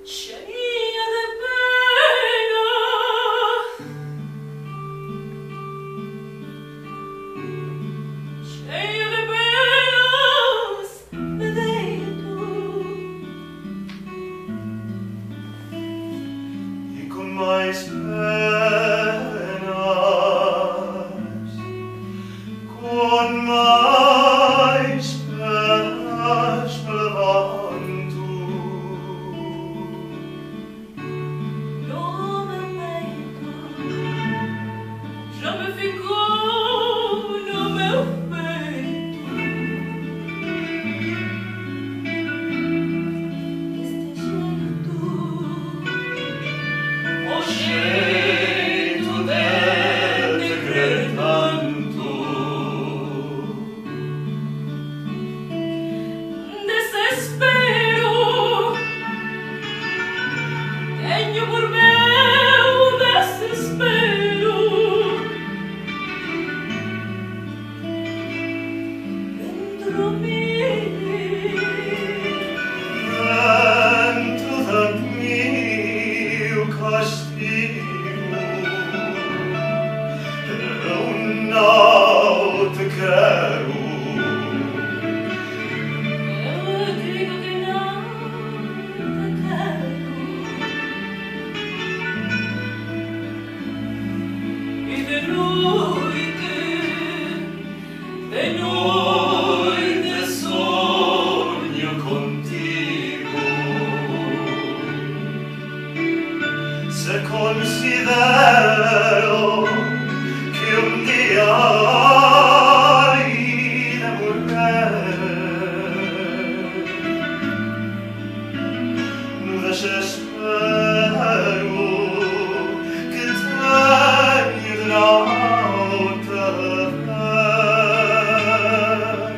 cheia de pena, cheia de penas de dentro, e com mais penas, com mais penas me levanto. no meu peito já me ficou no meu peito este jeito, o jeito de te querer tanto. Desespero tenho por meu desespero dentro De mim o castigo, eu não te quero. eu digo que não te quero e de noite sonho contigo. Se considero que dia hei de morrer, no desespero que tenho de não te ver.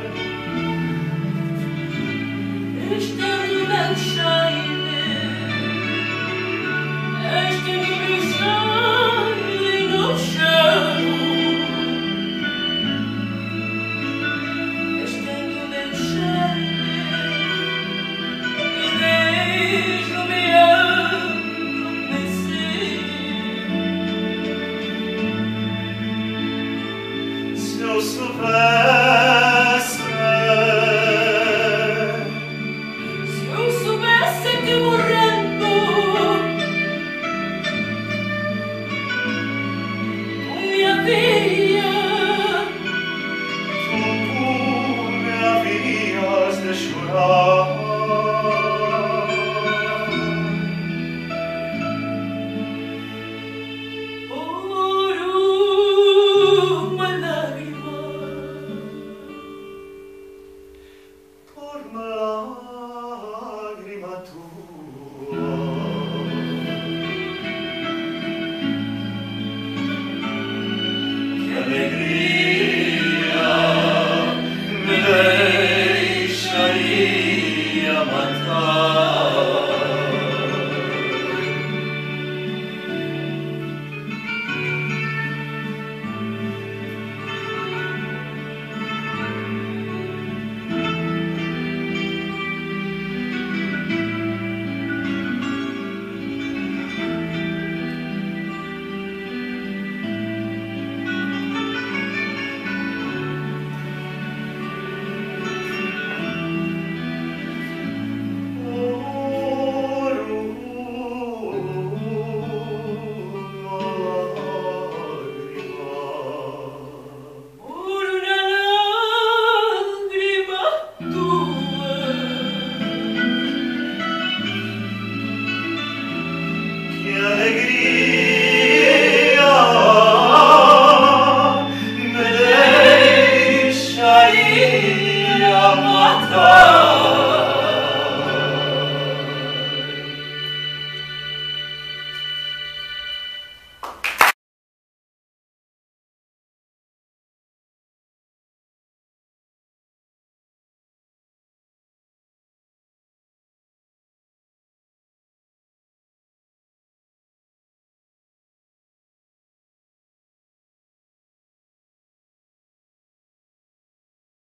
Este é o meu shine, este é o meu shine no chão. Este é o meu shine e deixo-me adormecer. Se eu souber